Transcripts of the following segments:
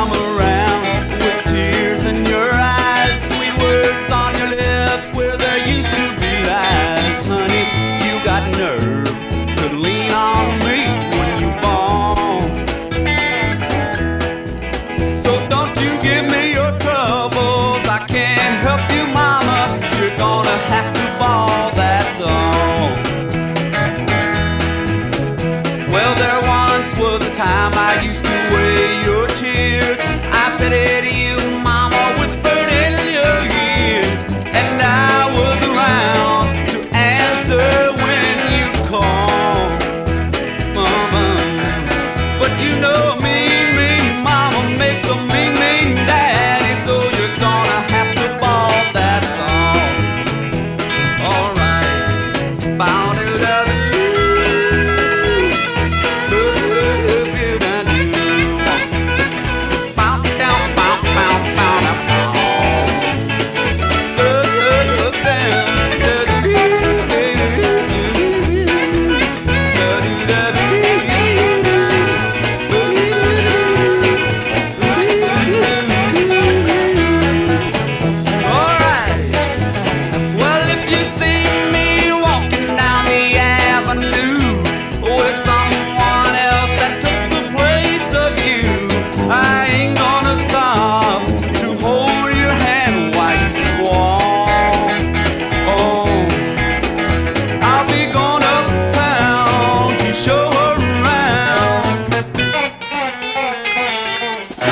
come around with tears in your eyes, sweet words on your lips where there used to be lies. Honey, you got nerve to lean on me when you bawl. So don't you give me your troubles, I can't help you, mama. You're gonna have to bawl, that's all. Well, there once was a time I used to weigh your tears. I pitied you, mama, whispered in your ears, and I was around to answer when you called, mama. But you know me, mama makes a mean daddy, so you're gonna have to bawl, that's all. All right, bow to the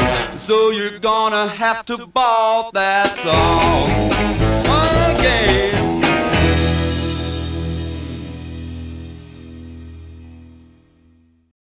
so you're gonna have to bawl, that's all. Again.